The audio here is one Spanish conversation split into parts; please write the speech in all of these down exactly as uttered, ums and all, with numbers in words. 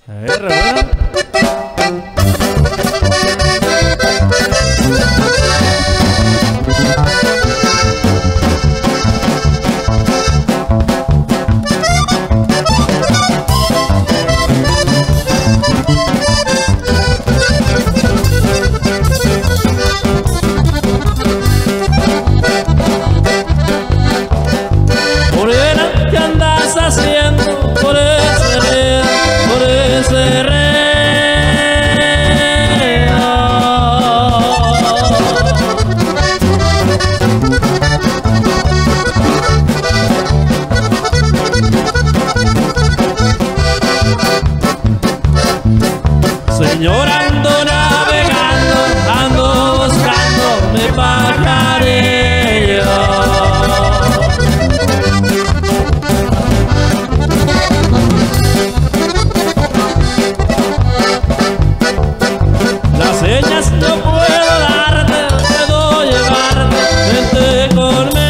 Eh, re buena. Morena, ¿qué andas haciendo por ese río, por ese río? Señora, ando navegando, ando buscando mi pajarillo. Las señas no puedo darte, puedo llevarte, vente conmigo.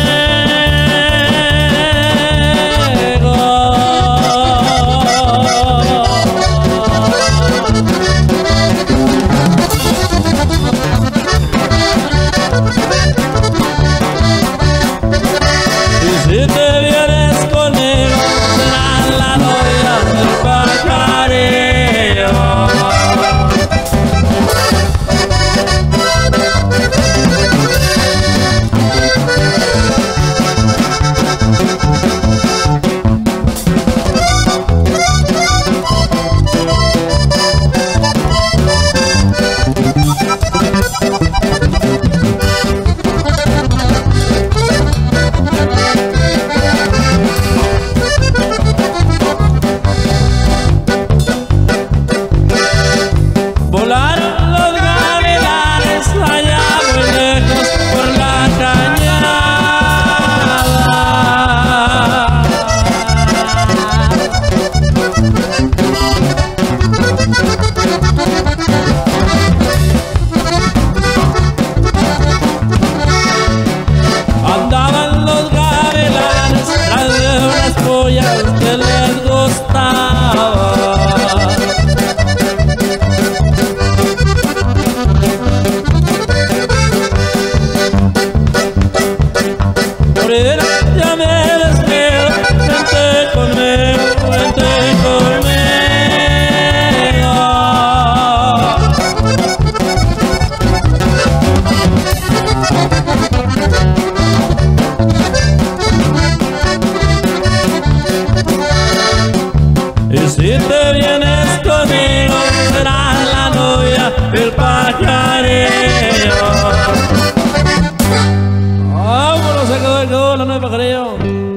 Y si te vienes conmigo, serás la novia del pajarillo. Volaron los gavilanes allá muy lejos por la cañada. Andaban los gavilanes tras de unas pollas que les gustaban. Morena, ya me despido, vente conmigo, vente conmigo. Y si te vienes conmigo, serás la novia del pajarillo. ¡Vámonos! Se quedó, quedó la novia del pajarillo.